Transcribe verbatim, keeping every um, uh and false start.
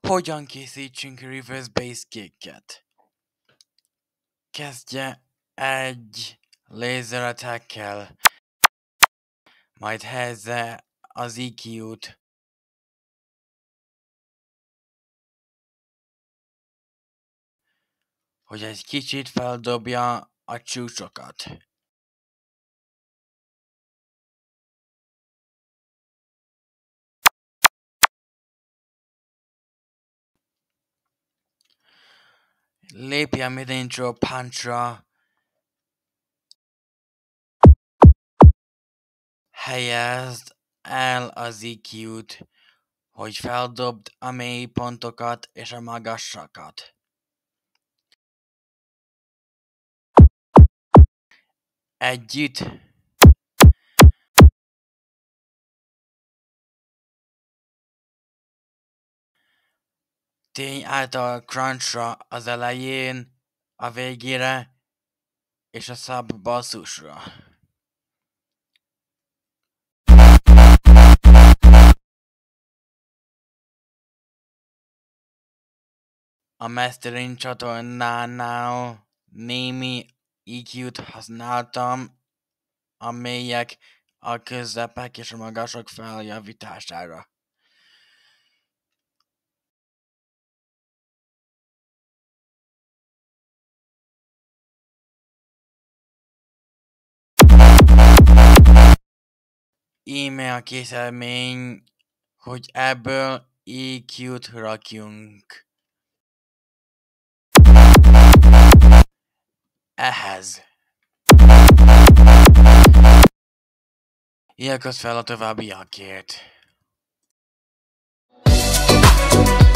Hogyan készítsünk reverse bass kicket? Kezdje egy laser attack-kel, majd helyezze az é kú-t. Hogy egy kicsit feldobja a csúcsokat. Lépjen mid-intro punch-ra, helyezd el az é kú-t, hogy feldobd a mély pontokat és a magasakat. Együtt tény által crunchra az elején, a végére és a sub basszusra. A mastering csatornánál némi é kú-t használtam a mélyek, a közepek és a magasok feljavítására. Íme a készülmény, hogy ebből é kú-t rakjunk. Ehhez iratkozz fel a továbbiakért.